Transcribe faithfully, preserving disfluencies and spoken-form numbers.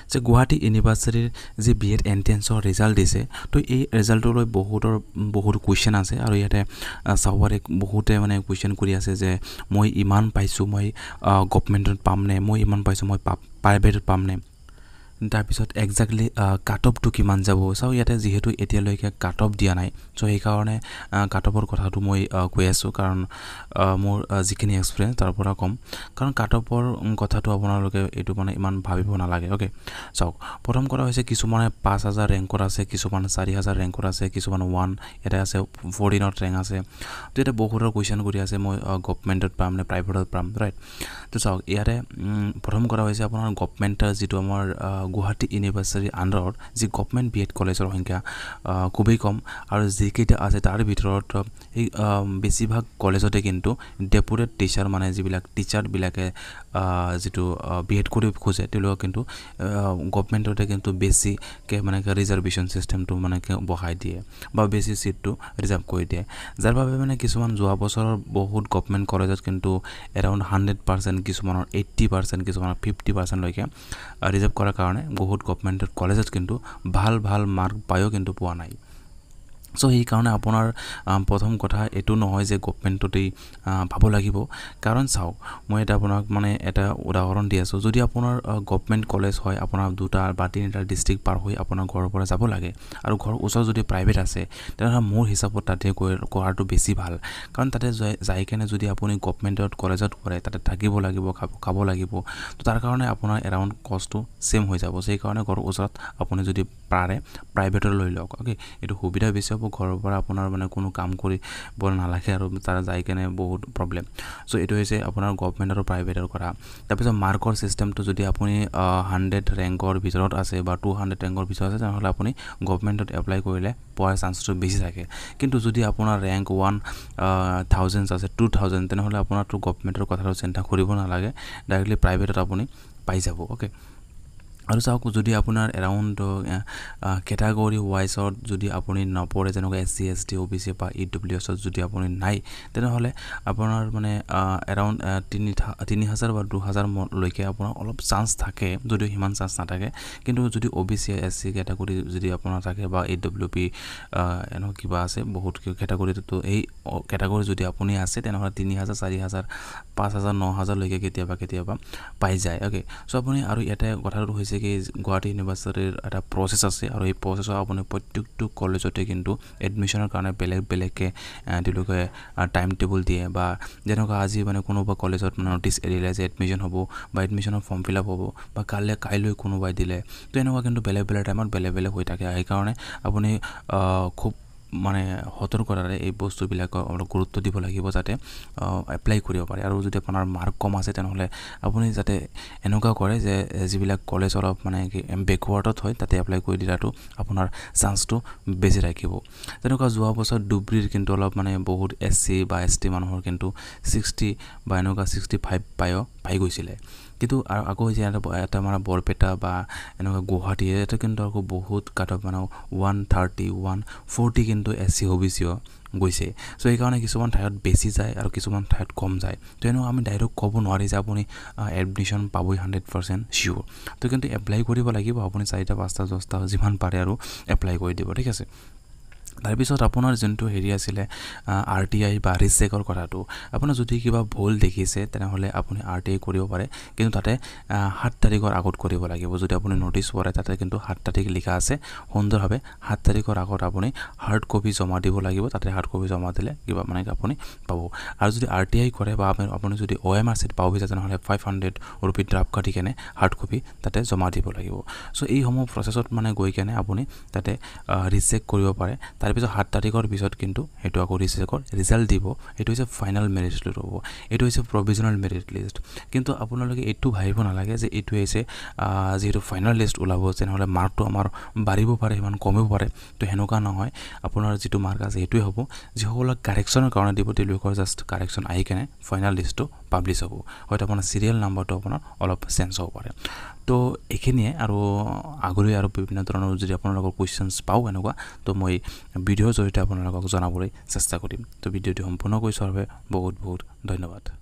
যে গুৱাহাটী ইউনিভাৰ্চিটিৰ যে বি এড এন্ট্ৰেন্সৰ ৰিজাল্ট দিছে তো এই ৰিজাল্টলৈ বহুতৰ বহুত কুৱেশ্যন আছে আৰু ইয়াতে চাওবাৰে বহুতে মানে কুৱেশ্যন কৰি আছে যে মই ইমান পাইছোঁ মই গভৰ্ণমেণ্টত পাম নে মই ইমান পাইছোঁ মই প্ৰাইভেটত পাম নে তাৰপিছত এক্সাক্টলি কাট অফটো কিমান যাব চাওঁ ইয়াতে যিহেতু এতিয়ালৈকে কাট অফ দিয়া নাই চ' সেইকাৰণে কাট অফৰ কথাটো মই কৈ আছোঁ কাৰণ মোৰ যিখিনি এক্সপিৰিয়েঞ্চ তাৰ পৰা কম কাৰণ কাট অফৰ কথাটো আপোনালোকে এইটো মানে ইমান ভাবিব নালাগে অ'কে চাওক প্ৰথম কথা হৈছে কিছুমানে পাঁচ হাজাৰ ৰেংকত আছে কিছুমান চাৰি হাজাৰ ৰেংকত আছে কিছুমান ওৱান ইয়াতে আছে ফৰ্টিনত ৰেংক আছে তো এতিয়া বহুতৰ কুৱেশ্যন কৰি আছে মই গভৰ্ণমেণ্টত পাম নে প্ৰাইভেটত পাম ৰাইট তো চাওক ইয়াতে প্ৰথম কথা হৈছে আপোনাৰ গভৰ্ণমেণ্টৰ যিটো আমাৰ গুৱাহাটী ইউনিভাৰ্চিটিৰ আণ্ডাৰত যি গভৰ্ণমেণ্ট বি এড কলেজৰ সংখ্যা খুবেই কম আৰু যিকেইটা আছে তাৰ ভিতৰত এই বেছিভাগ কলেজতে কিন্তু ডেপুটেড টিচাৰ মানে যিবিলাক টিচাৰবিলাকে যিটো বি এড কৰিব খোজে তেওঁলোকক কিন্তু গভৰ্ণমেণ্টতে কিন্তু বেছিকৈ মানে ৰিজাৰ্ভেশ্যন চিষ্টেমটো মানে বঢ়াই দিয়ে বা বেছি ছিটটো ৰিজাৰ্ভ কৰি দিয়ে যাৰ বাবে মানে কিছুমান যোৱা বছৰৰ বহুত গভৰ্ণমেণ্ট কলেজত কিন্তু এৰাউণ্ড হাণ্ড্ৰেড পাৰ্চেণ্ট কিছুমানৰ এইট্টি পাৰ্চেণ্ট কিছুমানৰ ফিফটি পাৰ্চেণ্টলৈকে ৰিজাৰ্ভ কৰাৰ কাৰণে বহুত গভৰ্ণমেণ্টৰ কলেজত কিন্তু ভাল ভাল মাৰ্ক পায়ো কিন্তু পোৱা নাই চ' সেইকাৰণে আপোনাৰ প্ৰথম কথা এইটো নহয় যে গভৰ্ণমেণ্টতেই পাব লাগিব কাৰণ চাওক মই এটা আপোনাক মানে এটা উদাহৰণ দি আছোঁ যদি আপোনাৰ গভৰ্ণমেণ্ট কলেজ হয় আপোনাৰ দুটা বা তিনিটা ডিষ্ট্ৰিক্ট পাৰ হৈ আপোনাৰ ঘৰৰ পৰা যাব লাগে আৰু ঘৰৰ ওচৰত যদি প্ৰাইভেট আছে তেনেহ'লে মোৰ হিচাপত তাতে গৈ কৰাটো বেছি ভাল কাৰণ তাতে যাই কেনে যদি আপুনি গভৰ্ণমেণ্টত কলেজত কৰে তাতে থাকিব লাগিব খাব খাব লাগিব তো তাৰ কাৰণে আপোনাৰ এৰাউণ্ড কষ্টটো ছেম হৈ যাব সেইকাৰণে ঘৰৰ ওচৰত আপুনি যদি পাৰে প্ৰাইভেটত লৈ লওক অ'কে এইটো সুবিধা বেছি ঘৰৰ পৰা আপোনাৰ মানে কোনো কাম কৰিব নালাগে আৰু তাৰ যাই কেনে বহুত প্ৰব্লেম চ' এইটো হৈছে আপোনাৰ গভৰ্ণমেণ্ট আৰু প্ৰাইভেটৰ কথা তাৰপিছত মাৰ্কৰ চিষ্টেমটো যদি আপুনি হাণ্ড্ৰেড ৰেংকৰ ভিতৰত আছে বা টু হাণ্ড্ৰেড ৰেংকৰ ভিতৰত আছে তেনেহ'লে আপুনি গভৰ্ণমেণ্টত এপ্লাই কৰিলে পোৱাৰ চান্সটো বেছি থাকে কিন্তু যদি আপোনাৰ ৰেংক ওৱান থাউজেণ্ড আছে টু থাউজেণ্ড তেনেহ'লে আপোনাৰতো গভৰ্ণমেণ্টৰ কথাটো চিন্তা কৰিব নালাগে ডাইৰেক্টলি প্ৰাইভেটত আপুনি পাই যাব অ'কে আৰু চাওক যদি আপোনাৰ এৰাউণ্ড কেটাগৰী ৱাইজত যদি আপুনি নপৰে যেনেকৈ S C S T O' B C বা ই ডব্লিউ এছত যদি আপুনি নাই তেনেহ'লে আপোনাৰ মানে এৰাউণ্ড তিনি তিনি হাজাৰ বা দুহাজাৰলৈকে আপোনাৰ অলপ চান্স থাকে যদিও সিমান চান্স নাথাকে কিন্তু যদি O' B C S C category যদি আপোনাৰ থাকে বা ই ডব্লিউ পি এনেকুৱা কিবা আছে বহুত কেটাগৰীটো এই কেটাগৰী যদি আপুনি আছে তেনেহ'লে তিনি হাজাৰ চাৰি হাজাৰ পাঁচ হাজাৰ ন হাজাৰলৈকে কেতিয়াবা কেতিয়াবা পাই যায় অ'কে চ' আপুনি আৰু ইয়াতে কথাটো হৈছে কি গুৱাহাটী ইউনিভাৰ্চিটিৰ এটা প্ৰচেছ আছে আৰু এই প্ৰচেছৰ আপুনি প্ৰত্যেকটো কলেজতে কিন্তু এডমিশ্যনৰ কাৰণে বেলেগ বেলেগকৈ তেওঁলোকে টাইম টেবুল দিয়ে বা যেনেকুৱা আজি মানে কোনোবা কলেজত মানে নটিছ এৰিলে যে এডমিশ্যন হ'ব বা এডমিশ্যনৰ ফৰ্ম ফিল আপ হ'ব বা কাইলৈ কাইলৈ কোনোবাই দিলে তো এনেকুৱা কিন্তু বেলেগ বেলেগ টাইমত বেলেগ বেলেগ হৈ থাকে সেইকাৰণে আপুনি খুব মানে সতৰ্কতাৰে এই বস্তুবিলাকক অলপ গুৰুত্ব দিব লাগিব যাতে এপ্লাই কৰিব পাৰে আৰু যদি আপোনাৰ মাৰ্ক কম আছে তেনেহ'লে আপুনি যাতে এনেকুৱা কৰে যে যিবিলাক কলেজ অলপ মানে কি বেকৱাৰ্ডত হয় তাতে এপ্লাই কৰি দিয়াটো আপোনাৰ চান্সটো বেছি ৰাখিব যেনেকুৱা যোৱা বছৰ ডুবৰিৰ কিন্তু অলপ মানে বহুত এছ চি বা এছ টি মানুহৰ কিন্তু ছিক্সটি বা এনেকুৱা ছিক্সটি ফাইভ পায়ো পাই গৈছিলে কিন্তু আৰু আকৌ যে এটা মানে বৰপেটা বা এনেকুৱা গুৱাহাটী এটা কিন্তু আকৌ বহুত কাট অফ মানে ওৱান থাৰ্টি ওৱান ফৰ্টি কিন্তু এছ চি অ' বি চিও গৈছে চ' সেইকাৰণে কিছুমান ঠাইত বেছি যায় আৰু কিছুমান ঠাইত কম যায় তো এনেকুৱা আমি ডাইৰেক্ট ক'ব নোৱাৰি যে আপুনি এডমিশ্যন পাবই হাণ্ড্ৰেড পাৰ্চেণ্ট চিয়'ৰ তো কিন্তু এপ্লাই কৰিব লাগিব আপুনি চাৰিটা পাঁচটা দহটা যিমান পাৰে আৰু এপ্লাই কৰি দিব ঠিক আছে তাৰপিছত আপোনাৰ যোনটো হেৰি আছিলে আৰ টি আই বা ৰিচেকৰ কথাটো আপোনাৰ যদি কিবা ভুল দেখিছে তেনেহ'লে আপুনি আৰ টি আই কৰিব পাৰে কিন্তু তাতে সাত তাৰিখৰ আগত কৰিব লাগিব যদি আপুনি নটিছ পৰে তাতে কিন্তু সাত তাৰিখ লিখা আছে সুন্দৰভাৱে সাত তাৰিখৰ আগত আপুনি হাৰ্ড কপি জমা দিব লাগিব তাতে হাৰ্ড কপি জমা দিলে কিবা মানে আপুনি পাব আৰু যদি আৰ টি আই কৰে বা আপুনি যদি অ' এম আৰ চিত পাব বিচাৰে তেনেহ'লে ফাইভ হাণ্ড্ৰেড ৰুপি ড্ৰাফ্ট কাটি কেনে হাৰ্ড কপি তাতে জমা দিব লাগিব চ' এইসমূহ প্ৰচেছত মানে গৈ কেনে আপুনি তাতে ৰিচেক কৰিব পাৰে তাৰপিছত সাত তাৰিখৰ পিছত কিন্তু সেইটো আকৌ ৰিচেকৰ ৰিজাল্ট দিব এইটো হৈছে ফাইনেল মেৰিট লিষ্ট হ'ব এইটো হৈছে প্ৰভিজনেল মেৰিট লিষ্ট কিন্তু আপোনালোকে এইটো ভাবিব নালাগে যে এইটো হৈছে যিহেতু ফাইনেল লিষ্ট ওলাব তেনেহ'লে মাৰ্কটো আমাৰ বাঢ়িব পাৰে সিমান কমিব পাৰে তো সেনেকুৱা নহয় আপোনাৰ যিটো মাৰ্ক আছে সেইটোৱে হ'ব যিসকলক কাৰেকশ্যনৰ কাৰণে দিব তেওঁলোকৰ জাষ্ট কাৰেকশ্যন আহি কেনে ফাইনেল লিষ্টটো পাব্লিছ হ'ব হয়তো আপোনাৰ চিৰিয়েল নাম্বাৰটো আপোনাৰ অলপ চেঞ্জ হ'ব পাৰে তো এইখিনিয়ে আৰু আগলৈ আৰু বিভিন্ন ধৰণৰ যদি আপোনালোকৰ কুৱেশ্যনছ পাওঁ এনেকুৱা তো মই ভিডিঅ'ৰ জৰিয়তে আপোনালোকক জনাবলৈ চেষ্টা কৰিম তো ভিডিঅ'টো সম্পূৰ্ণ কৰি চোৱাৰ বাবে বহুত বহুত ধন্যবাদ।